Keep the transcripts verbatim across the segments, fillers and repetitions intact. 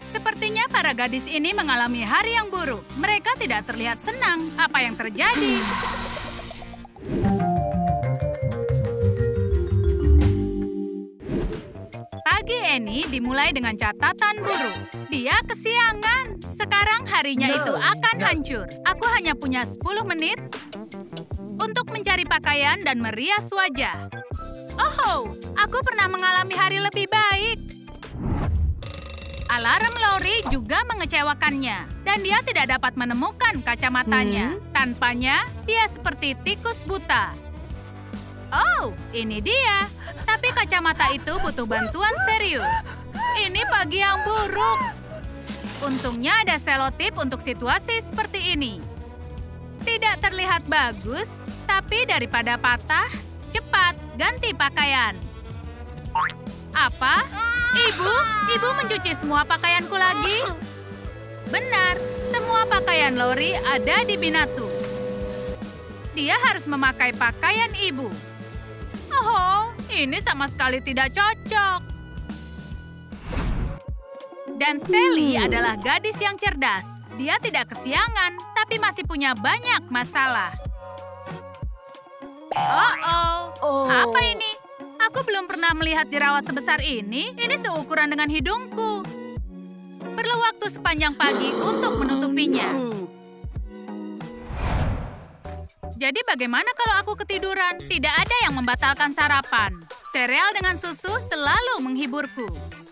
Sepertinya para gadis ini mengalami hari yang buruk. Mereka tidak terlihat senang. Apa yang terjadi? Pagi Annie dimulai dengan catatan buruk. Dia kesiangan. Sekarang harinya itu akan hancur. Aku hanya punya sepuluh menit untuk mencari pakaian dan merias wajah. Oh, aku pernah mengalami hari lebih baik. Alarm Lori juga mengecewakannya, dan dia tidak dapat menemukan kacamatanya. Hmm? Tanpanya, dia seperti tikus buta. Oh, ini dia. Tapi kacamata itu butuh bantuan serius. Ini pagi yang buruk. Untungnya ada selotip untuk situasi seperti ini. Tidak terlihat bagus, tapi daripada patah, cepat ganti pakaian. Apa? Ibu? Ibu mencuci semua pakaianku lagi? Benar, semua pakaian Lori ada di Binatu. Dia harus memakai pakaian ibu. Oh, ini sama sekali tidak cocok. Dan Sally adalah gadis yang cerdas. Dia tidak kesiangan, tapi masih punya banyak masalah. Oh-oh, oh. Apa ini? Aku belum pernah melihat jerawat sebesar ini. Ini seukuran dengan hidungku. Perlu waktu sepanjang pagi untuk menutupinya. Jadi bagaimana kalau aku ketiduran? Tidak ada yang membatalkan sarapan. Sereal dengan susu selalu menghiburku.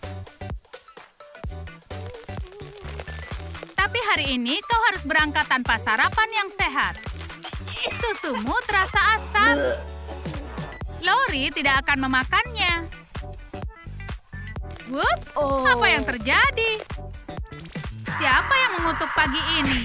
Tapi hari ini kau harus berangkat tanpa sarapan yang sehat. Susumu terasa asam. Lori tidak akan memakannya. Whoops, oh. Apa yang terjadi? Siapa yang mengutuk pagi ini?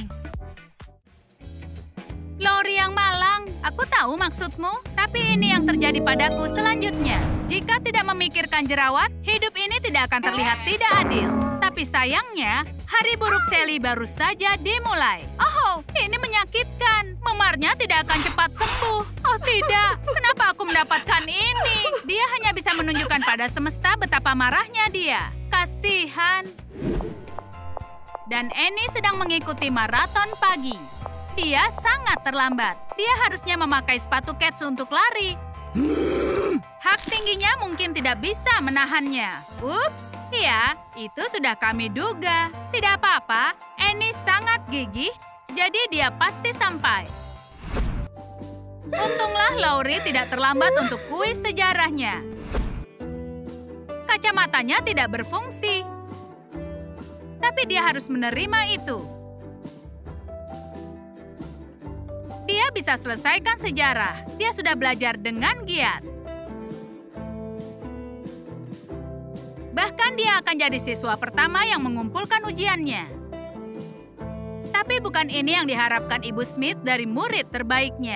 Lori yang malang, aku tahu maksudmu. Tapi ini yang terjadi padaku selanjutnya. Jika tidak memikirkan jerawat, hidup ini tidak akan terlihat tidak adil. Tapi sayangnya, hari buruk Sally baru saja dimulai. Oh, ini menyakitkan. Memarnya tidak akan cepat sembuh. Oh tidak, kenapa aku mendapatkan ini? Dia hanya bisa menunjukkan pada semesta betapa marahnya dia. Kasihan. Dan Annie sedang mengikuti maraton pagi. Dia sangat terlambat. Dia harusnya memakai sepatu kets untuk lari. Hak tingginya mungkin tidak bisa menahannya. Ups, iya, itu sudah kami duga. Tidak apa-apa, Annie sangat gigih, jadi dia pasti sampai. Untunglah Lori tidak terlambat untuk kuis sejarahnya. Kacamatanya tidak berfungsi. Tapi dia harus menerima itu. Dia bisa selesaikan sejarah. Dia sudah belajar dengan giat. Bahkan dia akan jadi siswa pertama yang mengumpulkan ujiannya. Tapi bukan ini yang diharapkan Ibu Smith dari murid terbaiknya.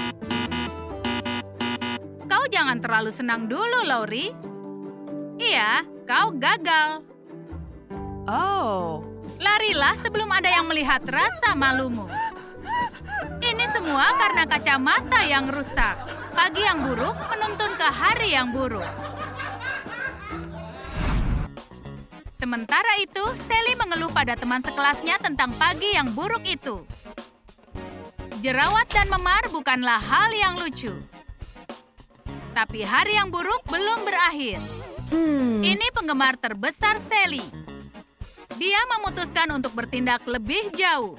Kau jangan terlalu senang dulu, Lori. Iya, kau gagal. Oh. Larilah sebelum ada yang melihat rasa malumu. Ini semua karena kacamata yang rusak. Pagi yang buruk menuntun ke hari yang buruk. Sementara itu, Sally mengeluh pada teman sekelasnya tentang pagi yang buruk itu. Jerawat dan memar bukanlah hal yang lucu. Tapi hari yang buruk belum berakhir. Hmm. Ini penggemar terbesar Sally. Dia memutuskan untuk bertindak lebih jauh.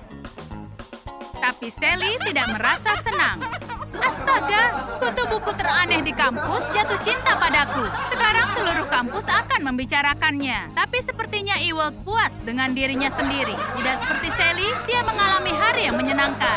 Tapi Sally tidak merasa senang. Astaga, kutu buku teraneh di kampus jatuh cinta padaku. Sekarang seluruh kampus akan membicarakannya. Tapi sepertinya Ewald puas dengan dirinya sendiri. Tidak seperti Sally, dia mengalami hari yang menyenangkan.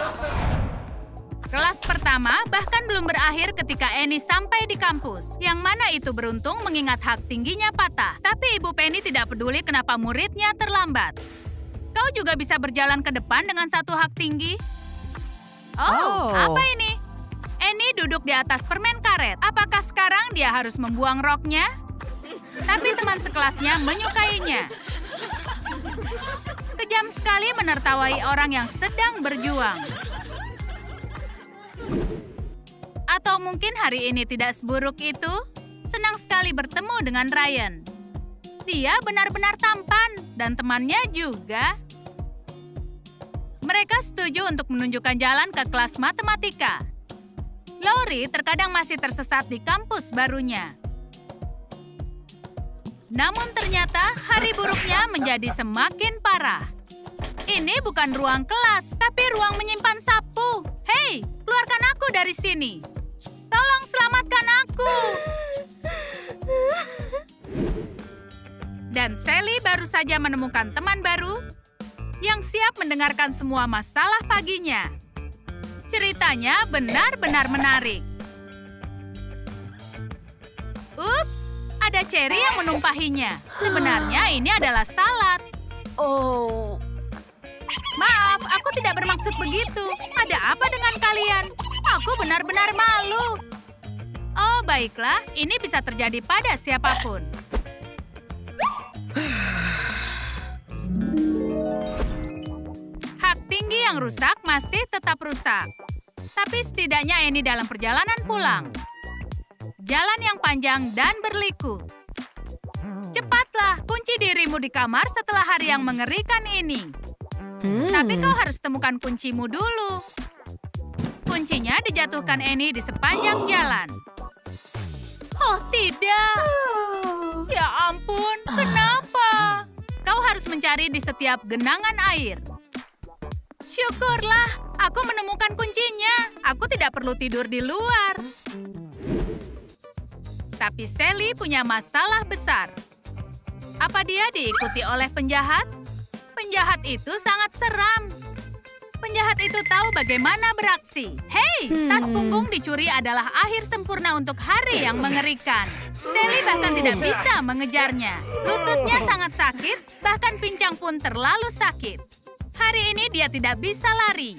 Kelas pertama bahkan belum berakhir ketika Annie sampai di kampus. Yang mana itu beruntung mengingat hak tingginya patah. Tapi Ibu Penny tidak peduli kenapa muridnya terlambat. Kau juga bisa berjalan ke depan dengan satu hak tinggi. Oh, oh. Apa ini? Annie duduk di atas permen karet. Apakah sekarang dia harus membuang roknya? Tapi teman sekelasnya menyukainya. Kejam sekali menertawai orang yang sedang berjuang. Atau mungkin hari ini tidak seburuk itu? Senang sekali bertemu dengan Ryan. Dia benar-benar tampan dan temannya juga. Mereka setuju untuk menunjukkan jalan ke kelas matematika. Laurie terkadang masih tersesat di kampus barunya. Namun ternyata hari buruknya menjadi semakin parah. Ini bukan ruang kelas, tapi ruang menyimpan sapu. Hei, keluarkan aku dari sini. Tolong selamatkan aku. Dan Sally baru saja menemukan teman baru yang siap mendengarkan semua masalah paginya. Ceritanya benar-benar menarik. Ups, ada Cherry yang menumpahinya. Sebenarnya ini adalah salad. Oh. Maaf, aku tidak bermaksud begitu. Ada apa dengan kalian? Aku benar-benar malu. Oh, baiklah. Ini bisa terjadi pada siapapun. Hak tinggi yang rusak masih tetap rusak. Tapi setidaknya ini dalam perjalanan pulang. Jalan yang panjang dan berliku. Cepatlah, kunci dirimu di kamar setelah hari yang mengerikan ini. Hmm. Tapi kau harus temukan kuncimu dulu. Kuncinya dijatuhkan Annie di sepanjang jalan. Oh, tidak. Ya ampun, kenapa? Kau harus mencari di setiap genangan air. Syukurlah, aku menemukan kuncinya. Aku tidak perlu tidur di luar. Tapi Sally punya masalah besar. Apa dia diikuti oleh penjahat? Penjahat itu sangat seram. Penjahat itu tahu bagaimana beraksi. Hei, tas punggung dicuri adalah akhir sempurna untuk hari yang mengerikan. Sally bahkan tidak bisa mengejarnya. Lututnya sangat sakit, bahkan pincang pun terlalu sakit. Hari ini dia tidak bisa lari.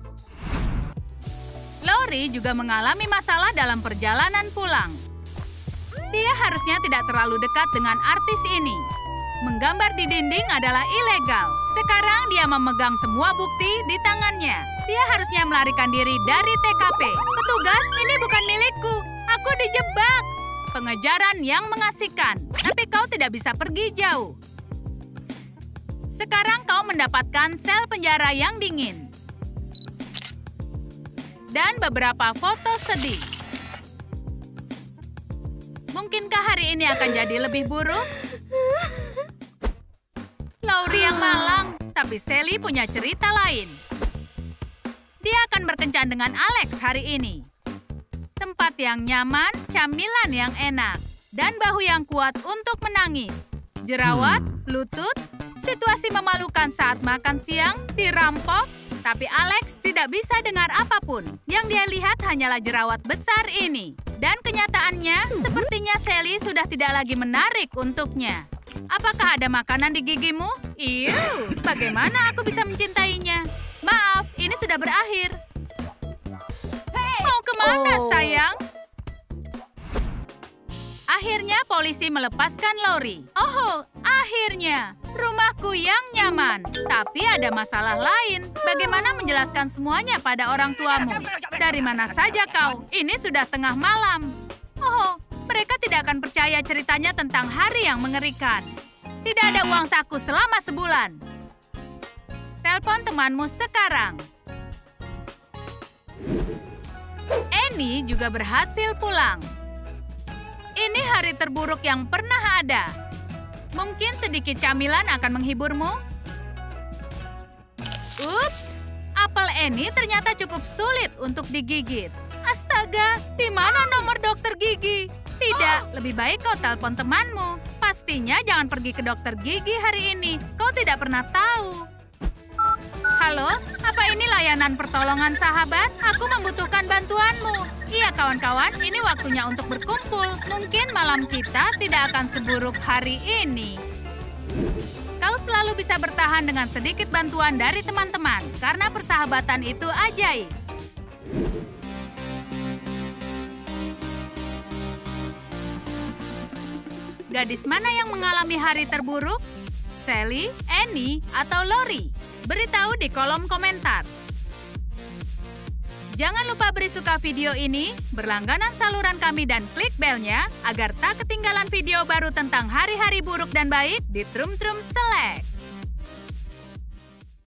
Laurie juga mengalami masalah dalam perjalanan pulang. Dia harusnya tidak terlalu dekat dengan artis ini. Menggambar di dinding adalah ilegal. Sekarang dia memegang semua bukti di tangannya. Dia harusnya melarikan diri dari T K P. Petugas, ini bukan milikku. Aku dijebak. Pengejaran yang mengasihkan. Tapi kau tidak bisa pergi jauh. Sekarang kau mendapatkan sel penjara yang dingin. Dan beberapa foto sedih. Mungkinkah hari ini akan jadi lebih buruk? Laurie yang malang, tapi Sally punya cerita lain. Dia akan berkencan dengan Alex hari ini. Tempat yang nyaman, camilan yang enak, dan bahu yang kuat untuk menangis. Jerawat, lutut, situasi memalukan saat makan siang, dirampok. Tapi Alex tidak bisa dengar apapun. Yang dia lihat hanyalah jerawat besar ini. Dan kenyataannya, sepertinya Sally sudah tidak lagi menarik untuknya. Apakah ada makanan di gigimu? Iu, bagaimana aku bisa mencintainya? Maaf, ini sudah berakhir. Mau kemana, Oh. sayang? Akhirnya polisi melepaskan Laurie. Oh, akhirnya. Rumahku yang nyaman. Tapi ada masalah lain. Bagaimana menjelaskan semuanya pada orang tuamu? Dari mana saja kau? Ini sudah tengah malam. Oh, mereka tidak akan percaya ceritanya tentang hari yang mengerikan. Tidak ada uang saku selama sebulan. Telepon temanmu sekarang. Annie juga berhasil pulang. Ini hari terburuk yang pernah ada. Mungkin sedikit camilan akan menghiburmu. Ups, apel Annie ternyata cukup sulit untuk digigit. Astaga, di mana nomor dokter gigi? Tidak, lebih baik kau telepon temanmu. Pastinya jangan pergi ke dokter gigi hari ini. Kau tidak pernah tahu. Halo, apa ini layanan pertolongan sahabat? Aku membutuhkan bantuanmu. Iya kawan-kawan, ini waktunya untuk berkumpul. Mungkin malam kita tidak akan seburuk hari ini. Kau selalu bisa bertahan dengan sedikit bantuan dari teman-teman, karena persahabatan itu ajaib. Gadis mana yang mengalami hari terburuk? Sally, Annie, atau Laurie? Beritahu di kolom komentar. Jangan lupa beri suka video ini, berlangganan saluran kami dan klik belnya agar tak ketinggalan video baru tentang hari-hari buruk dan baik di Trum Trum Select.